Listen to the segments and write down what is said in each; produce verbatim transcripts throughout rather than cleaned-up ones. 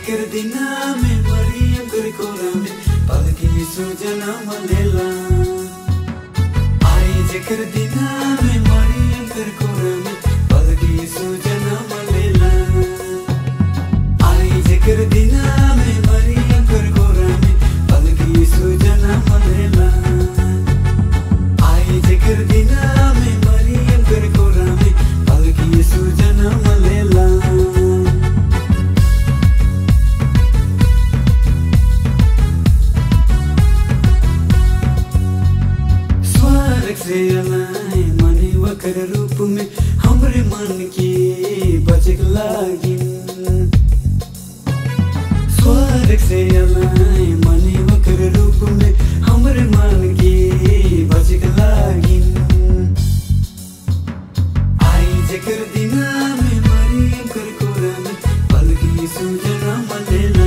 जेकर दिना में मरियम कर कोरा में पलकी सुजना मलेला। आई जेकर दिना में मरियम कर कोरा में पलकी सुजना मलेला। आई जेकर दिना में मरियम कर कोरा में पलकी सुजना मलेला। आई जेकर दिना में मरियम कर कोरा में पलकी सुजना मलेला। से अलाए मने वकर रूप में हमरे मन की बचक लागिन। स्वर्ग से अलाए मने वकर रूप में हमरे मन की बचक लागिन। आई जेकर दिना में मरियम कर कोरा में पलकी सुजना मलेला।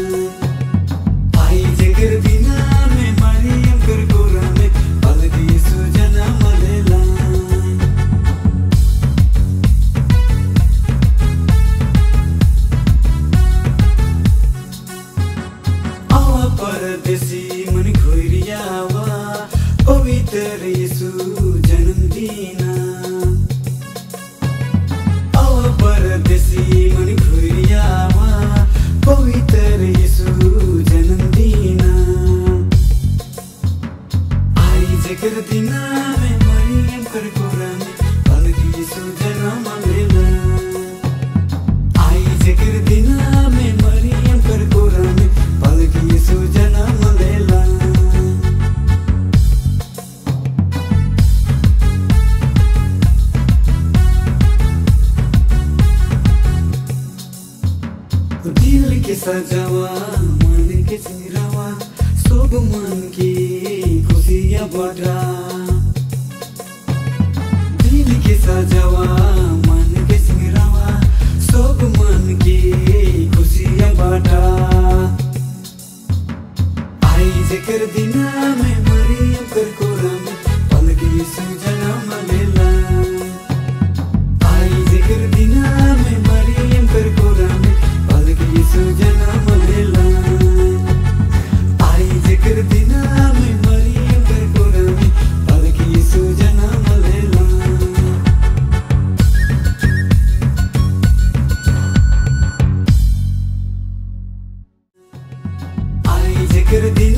आई जेकर दिना में मरियम कर कोरा में पलकी सुजना मलेला। आवा परदेसी मन खोरियावा पवित्र यीशु जन्मदिना। आवा परदेसी मन खोरियावा पवित्र यीशु जन्मदिना। आई जेकर दिना में मरियम कर कोरा में पलकी सुजना मलेला। आई जेकर दिना में मरियम कर कोरा में पलकी सुजना मलेला। दिल के सजावा मन के चिरावा सब मन की खुशियाँ बढ़ा। दिल के सजावा मन के चिरावा सब मन की खुशियाँ बढ़ा। आई जेकर दिना में मरियम कर कोरा में पलकी सुजना मलेला। आई जेकर दिना में मरियम कर कोरा में पलकी सुजना मलेला। आई जेकर दिना में मरियम कर कोरा में पलकी सुजना मलेला। आई जेकर दिन